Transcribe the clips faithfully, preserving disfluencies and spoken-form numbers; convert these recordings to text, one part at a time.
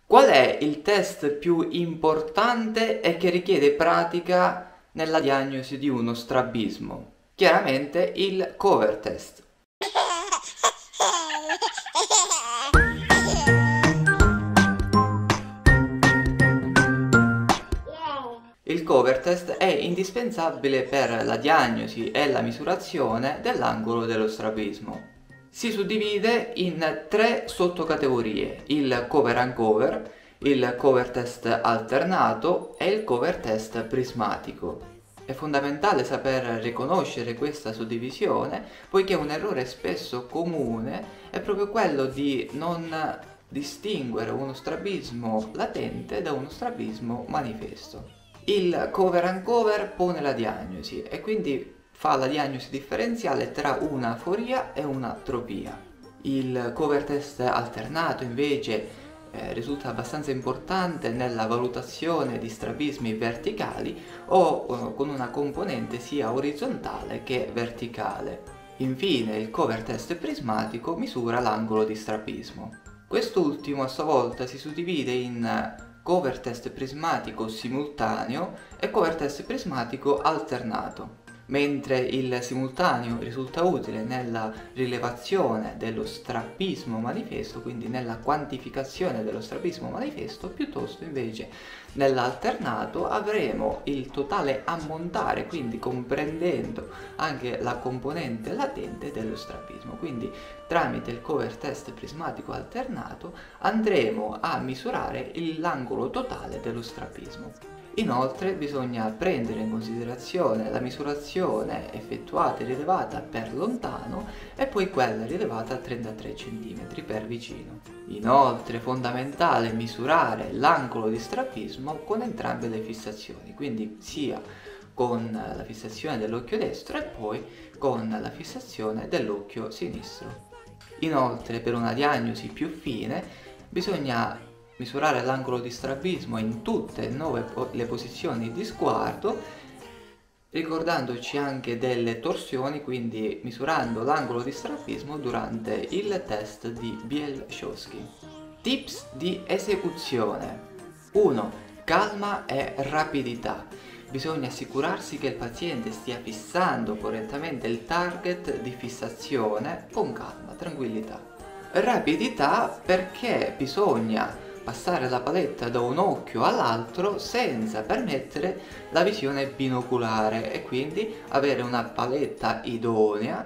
Qual è il test più importante e che richiede pratica nella diagnosi di uno strabismo? Chiaramente il cover test. Il cover test è indispensabile per la diagnosi e la misurazione dell'angolo dello strabismo. Si suddivide in tre sottocategorie: il cover uncover, il cover test alternato e il cover test prismatico. È fondamentale saper riconoscere questa suddivisione, poiché un errore spesso comune è proprio quello di non distinguere uno strabismo latente da uno strabismo manifesto. Il cover uncover pone la diagnosi e quindi fa la diagnosi differenziale tra una aforia e un'atropia. Il cover test alternato invece eh, risulta abbastanza importante nella valutazione di strabismi verticali o eh, con una componente sia orizzontale che verticale. Infine il cover test prismatico misura l'angolo di strabismo. Quest'ultimo a sua volta si suddivide in cover test prismatico simultaneo e cover test prismatico alternato. Mentre il simultaneo risulta utile nella rilevazione dello strabismo manifesto, quindi nella quantificazione dello strabismo manifesto, piuttosto invece nell'alternato avremo il totale ammontare, quindi comprendendo anche la componente latente dello strabismo. Quindi tramite il cover test prismatico alternato andremo a misurare l'angolo totale dello strabismo. Inoltre bisogna prendere in considerazione la misurazione effettuata e rilevata per lontano e poi quella rilevata a trentatré centimetri per vicino. Inoltre è fondamentale misurare l'angolo di strabismo con entrambe le fissazioni, quindi sia con la fissazione dell'occhio destro e poi con la fissazione dell'occhio sinistro. Inoltre, per una diagnosi più fine bisogna misurare l'angolo di strabismo in tutte e nove po- le posizioni di sguardo, ricordandoci anche delle torsioni, quindi misurando l'angolo di strabismo durante il test di Biel-Szewski. Tips di esecuzione: uno. Calma e rapidità. Bisogna assicurarsi che il paziente stia fissando correttamente il target di fissazione con calma, tranquillità. Rapidità perché bisogna passare la paletta da un occhio all'altro senza permettere la visione binoculare e quindi avere una paletta idonea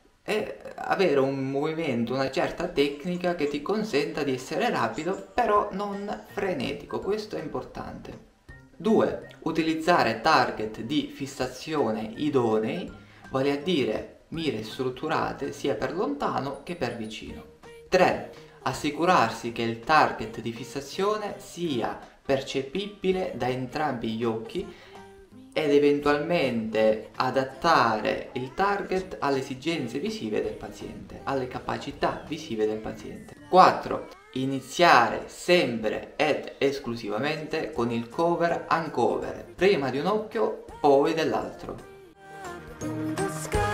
e avere un movimento, una certa tecnica che ti consenta di essere rapido però non frenetico. Questo è importante. due. Utilizzare target di fissazione idonei, vale a dire mire strutturate sia per lontano che per vicino. tre. Assicurarsi che il target di fissazione sia percepibile da entrambi gli occhi ed eventualmente adattare il target alle esigenze visive del paziente, alle capacità visive del paziente. quattro. Iniziare sempre ed esclusivamente con il cover uncover, prima di un occhio, poi dell'altro.